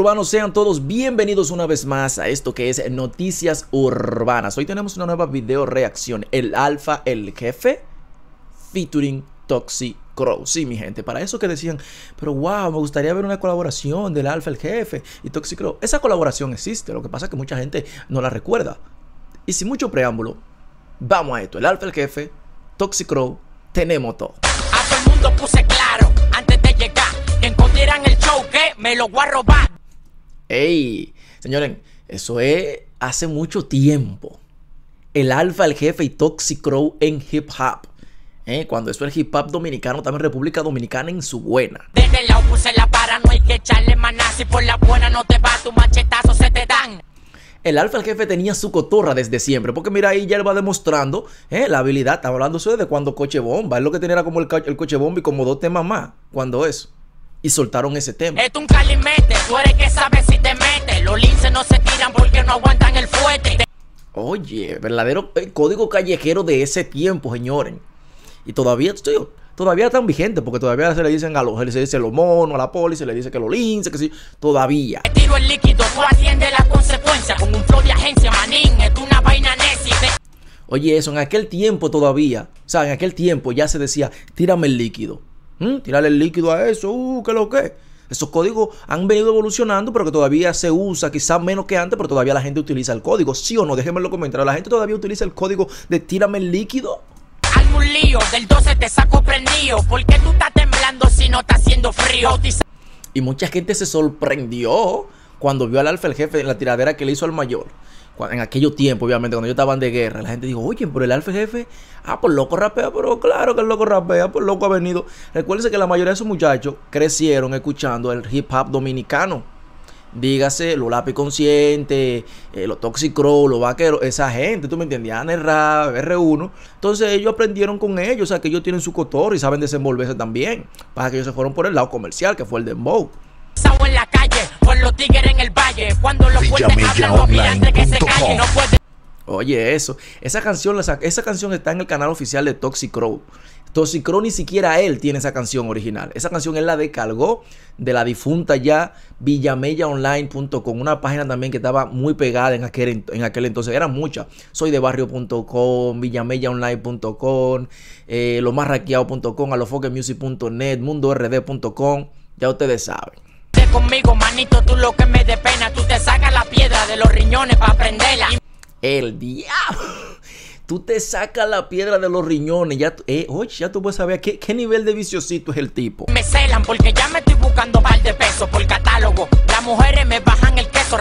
urbanos, sean todos bienvenidos una vez más a esto que es Noticias Urbanas. Hoy tenemos una nueva video reacción, el Alfa el Jefe featuring Toxic Crow. Sí, mi gente, para eso que decían, pero wow, me gustaría ver una colaboración del Alfa el Jefe y Toxic Crow. Esa colaboración existe, lo que pasa es que mucha gente no la recuerda. Y sin mucho preámbulo, vamos a esto, el Alfa el Jefe, Toxic Crow, tenemos todo. A todo el mundo puse claro, antes de llegar, que escondieran el show que me lo voy a robar. Ey, señores, eso es hace mucho tiempo. El Alfa el Jefe y Toxic Crow en hip hop. Cuando eso es el hip hop dominicano, también República Dominicana en su buena. Desde el lado puse la para, no hay que echarle maná. Si por la buena no te va, tu machetazo se te dan. El Alfa el Jefe tenía su cotorra desde siempre, porque mira ahí ya él va demostrando la habilidad. Estaba hablando eso desde cuando Coche Bomba. Él lo que tenía era como el Coche Bomba y como 2 temas más. Cuando eso. Y soltaron ese tema. Esto un calimete, tú eres que sabes si te metes. Los linces no se tiran porque no aguantan el fuete. Oye, verdadero código callejero de ese tiempo, señores. Y todavía están vigentes, porque todavía se le dicen a los, se dice los monos, a la poli, se le dice que los linces, que sí, todavía. Tiro el líquido, tú atiendes las consecuencias con un flow de agencia, manín, es una vaina necia. Oye, eso, en aquel tiempo todavía, o sea, en aquel tiempo ya se decía, tírame el líquido. Tírale el líquido a eso, ¿qué es lo que? Esos códigos han venido evolucionando, pero que todavía se usa, quizás menos que antes, pero todavía la gente utiliza el código. ¿Sí o no? Déjenme en los comentarios. ¿La gente todavía utiliza el código de tírame el líquido? Hazme un lío, del 12 te saco prendido. ¿Por qué tú estás temblando si no está haciendo frío? Y mucha gente se sorprendió cuando vio al Alfa el Jefe en la tiradera que le hizo al mayor. En aquellos tiempos, obviamente, cuando ellos estaban de guerra, la gente dijo, oye, pero el Alfa el Jefe, por loco rapea, pero claro que el loco rapea, por loco ha venido. Recuérdense que la mayoría de esos muchachos crecieron escuchando el hip hop dominicano. Dígase, los Lápiz Consciente, los Toxic Crow, los Vaqueros, esa gente, tú me entendías, Rap, R1. Entonces ellos aprendieron con ellos, o sea, que ellos tienen su cotorra y saben desenvolverse también. Para que ellos se fueron por el lado comercial, que fue el dembow. En la calle, por los tigres en el valle, cuando los fuertes hablan, los gigantes que se callen, no puede. Oye, eso, esa canción está en el canal oficial de Toxic Crow. Toxic Crow ni siquiera él tiene esa canción original. Esa canción él la descargó de la difunta ya villamellaonline.com, una página también que estaba muy pegada en aquel entonces. Eran muchas. Soydebarrio.com, villamellaonline.com, lomasraqueado.com, alofoquemusic.net, mundord.com. Ya ustedes saben. Conmigo, manito, tú lo que me dé pena, tú te sacas la piedra de los riñones para prenderla. El diablo. Tú te sacas la piedra de los riñones. Ya, oye, ya tú puedes saber qué nivel de viciosito es el tipo. Me celan porque ya me estoy buscando par de pesos por catálogo. Las mujeres me bajan el queso.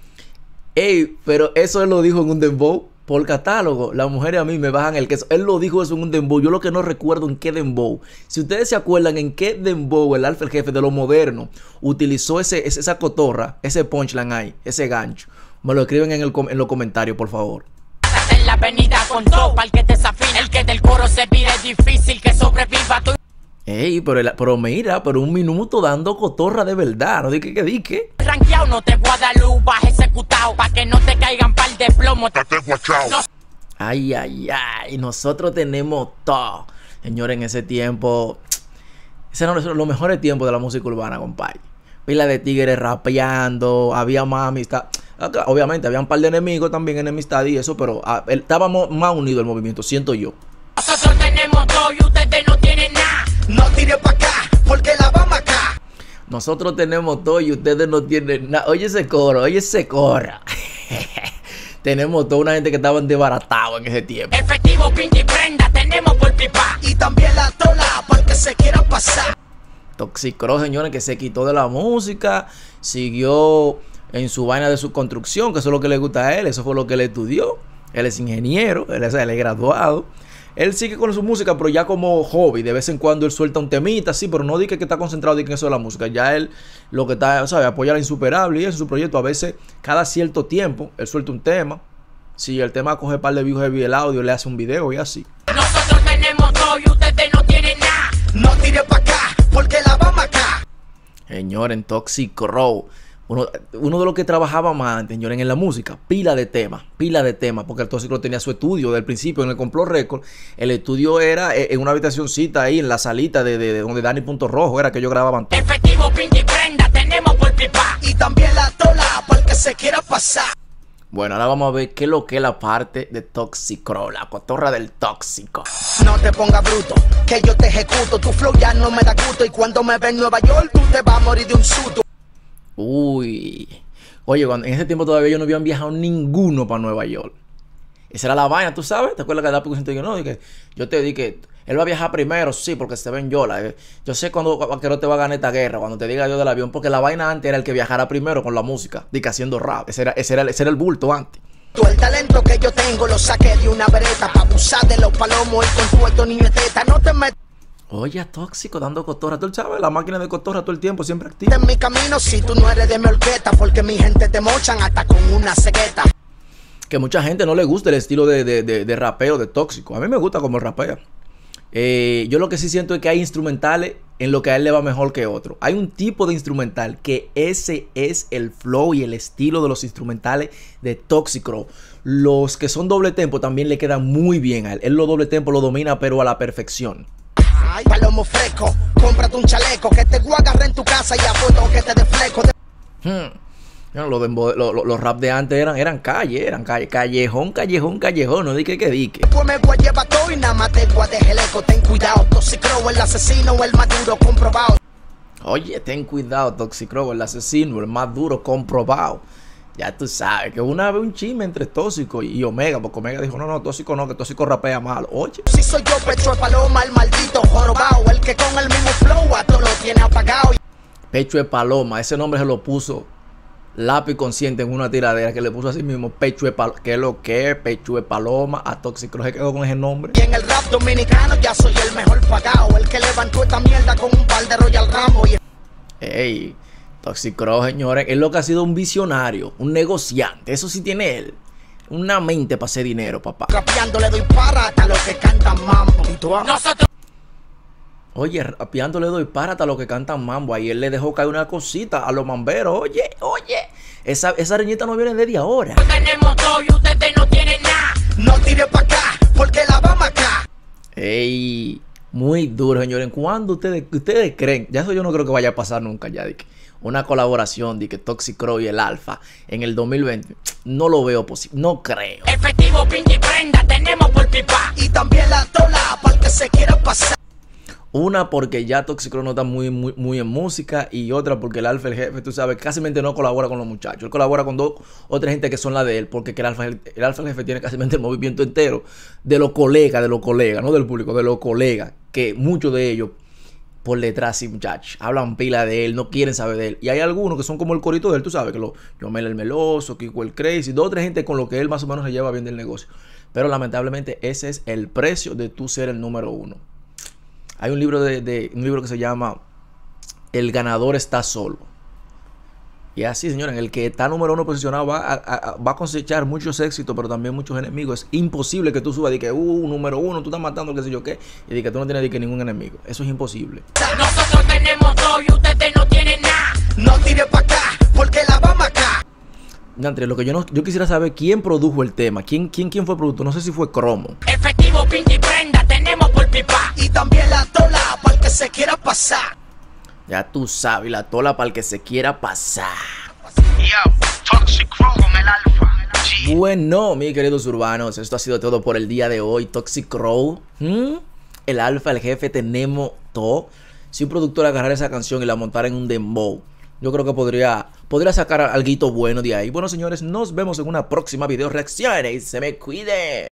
Pero eso él lo dijo en un dembow. Por catálogo, las mujeres a mí me bajan el queso. Él lo dijo eso en un dembow. Yo lo que no recuerdo en qué dembow. Si ustedes se acuerdan en qué dembow el Alfa el Jefe de lo moderno utilizó esa cotorra, ese punchline ahí, ese gancho, me lo escriben en los comentarios, por favor. En la avenida con todo, para el que te desafina, el que del coro se pide, es difícil que sobreviva. Pero mira, pero un minuto dando cotorra de verdad. No dije que. Ranqueado, no te voy a dar luz, vas ejecutado, para que no te caigan par de plomo. No. Ay, nosotros tenemos todo. Señores, en ese tiempo, ese eran los mejores tiempos de la música urbana, compadre. Pila de tigres rapeando, había más amistad. Obviamente, había un par de enemigos también, enemistad y eso, pero estábamos más unidos el movimiento, siento yo. Nosotros tenemos todo y ustedes no tienen nada. No tire pa' acá, porque la vamos acá. Nosotros tenemos todo y ustedes no tienen nada. Oye ese coro. Tenemos toda una gente que estaban desbaratados en ese tiempo. Efectivo, pinche y prenda, tenemos por pipa. Y también la tola, para que se quiera pasar. Toxic Crow, señores, que se quitó de la música, siguió en su vaina de su construcción, que eso es lo que le gusta a él, eso fue lo que él estudió. Él es ingeniero, él es graduado. Él sigue con su música, pero ya como hobby. De vez en cuando él suelta un temita, sí, pero no dice que está concentrado en eso de la música. Ya él lo que está, ¿sabes? Apoyar a Insuperable y eso es su proyecto. A veces, cada cierto tiempo, él suelta un tema. Si el tema coge un par de views heavy el audio, le hace un video y así. Nosotros tenemos todo y ustedes no tienen nada. No tire pa' acá, porque la vamos acá. Señor, en Toxic Crow. Uno de los que trabajaba más antes, señores, en la música, pila de temas, porque el Toxic Crow tenía su estudio del principio en el Complot Record. El estudio era en una habitacioncita ahí, en la salita de donde Dani Punto Rojo era que ellos grababan todo. Efectivo, pinche y prenda, tenemos por pipa. Y también la que se quiera pasar. Bueno, ahora vamos a ver qué es lo que es la parte de Toxic Crow, la cotorra del tóxico. No te pongas bruto, que yo te ejecuto. Tu flow ya no me da gusto y cuando me ve en Nueva York tú te vas a morir de un susto. Uy. Oye, en ese tiempo todavía yo no habían viajado ninguno para Nueva York. Esa era la vaina, ¿tú sabes? ¿Te acuerdas que la Pico yo no? Dije, yo te dije, él va a viajar primero, sí, porque se ve en Yola. Yo sé cuando Vaquero te va a ganar esta guerra, cuando te diga yo del avión, porque la vaina antes era el que viajara primero con la música, dije, haciendo rap. Ese era el bulto antes. Todo el talento que yo tengo lo saqué de una vereta pa' abusar de los palomos y con tu alto niño de teta. No te metas Oye, tóxico, dando cotorra. Tú sabes, la máquina de cotorra todo el tiempo, siempre activa. en mi camino si tú no eres de mi orquesta, porque mi gente te mochan hasta con una cegueta. Que mucha gente no le gusta el estilo de rapeo de Tóxico. A mí me gusta como rapea. Yo lo que sí siento es que hay instrumentales en lo que a él le va mejor que otro. Hay un tipo de instrumental que ese es el flow y el estilo de los instrumentales de Tóxico. Los que son doble tempo también le quedan muy bien a él. Él los doble tempo lo domina, pero a la perfección. Ay, palomo fresco, cómprate un chaleco que te voy a agarrar en tu casa y apuesto que te defleco. Los rap de antes eran calle, callejón, no dique que dique. Pues me voy a llevar todo y nada más te voy a dejar el eco. Ten cuidado, Toxicrow, el asesino, el más duro comprobado. Oye, ten cuidado, Toxicrow, el asesino, el más duro comprobado. Ya tú sabes que una vez un chisme entre Tóxico y Omega, porque Omega dijo, no, Tóxico no, que Tóxico rapea mal. Oye. Si soy yo, Pecho de Paloma, el maldito jorobado, el que con el mismo flow a todo lo tiene apagado. Pecho de Paloma, ese nombre se lo puso Lápiz Consciente en una tiradera que le puso así mismo Pecho de Paloma. ¿Qué es lo que es? Pecho de Paloma a Tóxico. Se quedó con ese nombre. Y en el rap dominicano ya soy el mejor pagado, el que levantó esta mierda con un par de Royal Rambo. Ey, Tóxico, señores, es lo que ha sido un visionario, un negociante. Eso sí tiene él. Una mente para hacer dinero, papá. Rapeando le doy para hasta los que cantan mambo. Nosotros Oye, rapeando le doy para hasta los que cantan mambo. Ahí él le dejó caer una cosita a los mamberos. Oye. Esa reñita no viene de ahora. tenemos todo y ustedes no tienen nada. No tire pa' acá, porque la vamos acá. Ey, muy duro, señores. ¿Cuándo ustedes creen? Ya eso yo no creo que vaya a pasar nunca ya. De que una colaboración de que Toxicrow y el Alfa en el 2020. No lo veo posible. No creo. Efectivo, pinche y prenda, tenemos por pipa. Y también la tola para el que se quiera pasar. Una porque ya Toxicrow no está muy en música. Y otra porque el Alfa, el jefe, tú sabes, casi no colabora con los muchachos. Él colabora con dos o tres gente que son la de él. Porque el Alfa, el jefe tiene casi el movimiento entero de los colegas, no del público, de los colegas. Que muchos de ellos, por detrás, sí, muchachos, hablan pila de él, no quieren saber de él. Y hay algunos que son como el corito de él, tú sabes, que Yomel el Meloso, Kiko el Crazy, dos o tres gente con lo que él más o menos se lleva bien del negocio. Pero lamentablemente ese es el precio de tú ser el número uno. Hay un libro un libro que se llama El ganador está solo. Y así, señores, el que está número uno posicionado va a cosechar muchos éxitos, pero también muchos enemigos. Es imposible que tú subas y que número uno, tú estás matando, qué sé yo qué, y de que tú no tienes ningún enemigo. Eso es imposible. Nosotros tenemos todo y ustedes no tienen nada. No tire pa' acá, porque la vamos acá. Entre lo que yo quisiera saber quién produjo el tema, quién fue el productor, no sé si fue Cromo. Efectivo, pinche y prenda, tenemos por pipa. Y también la tola para el que se quiera pasar. Ya tú sabes, la tola para el que se quiera pasar. Yo, Toxicrow con el Alfa. Bueno, mis queridos urbanos, esto ha sido todo por el día de hoy. Toxicrow, el Alfa, el jefe, tenemos todo. Si un productor agarrara esa canción y la montara en un dembow, yo creo que podría sacar algo bueno de ahí. Bueno, señores, nos vemos en una próxima video reacciones. Se me cuide.